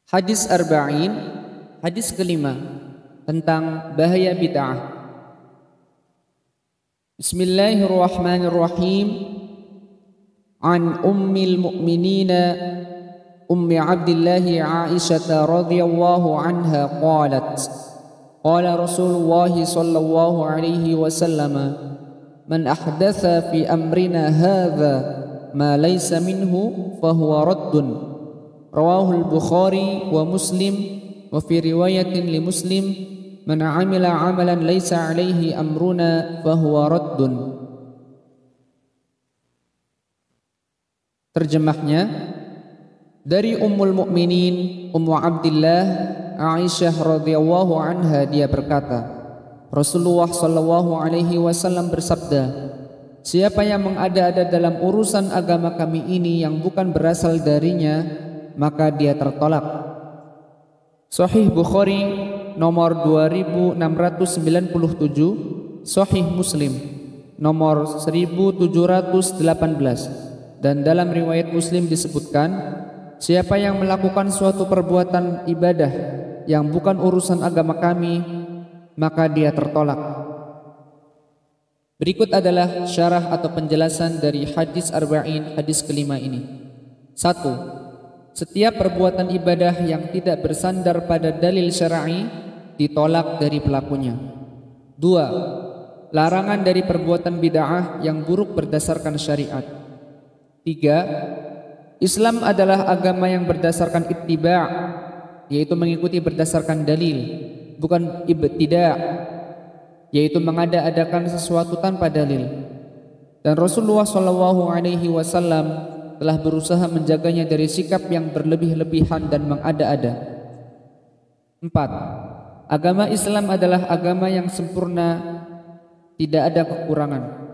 Hadis Arba'in, hadis kelima tentang bahaya bid'ah. Bismillahirrahmanirrahim. An ummil mu'minina ummi Abdillahi Aisyah radhiyallahu anha qalat qala Rasulullah sallallahu alaihi wasallam man ahdatha fi amrina hadha ma laysa minhu fahuwa raddun. Rawahul Bukhari wa Muslim wa fi riwayatin li Muslim man amila amalan laysa alaihi amruna fahuwa raddun. Terjemahnya, dari Ummul Mukminin Ummu Abdillah Aisyah radhiyallahu anha, dia berkata, Rasulullah sallallahu alaihi wasallam bersabda, siapa yang mengada-ada dalam urusan agama kami ini yang bukan berasal darinya, maka dia tertolak. Sahih Bukhari nomor 2697, Sahih Muslim nomor 1718, dan dalam riwayat Muslim disebutkan, siapa yang melakukan suatu perbuatan ibadah yang bukan urusan agama kami, maka dia tertolak. Berikut adalah syarah atau penjelasan dari hadis Arba'in, hadis kelima ini. 1. Setiap perbuatan ibadah yang tidak bersandar pada dalil syar'i ditolak dari pelakunya. 2. Larangan dari perbuatan bid'ah yang buruk berdasarkan syariat. 3. Islam adalah agama yang berdasarkan ittiba', yaitu mengikuti berdasarkan dalil, bukan ibtida', yaitu mengada-adakan sesuatu tanpa dalil. Dan Rasulullah SAW telah berusaha menjaganya dari sikap yang berlebih-lebihan dan mengada-ada. 4. Agama Islam adalah agama yang sempurna, tidak ada kekurangan.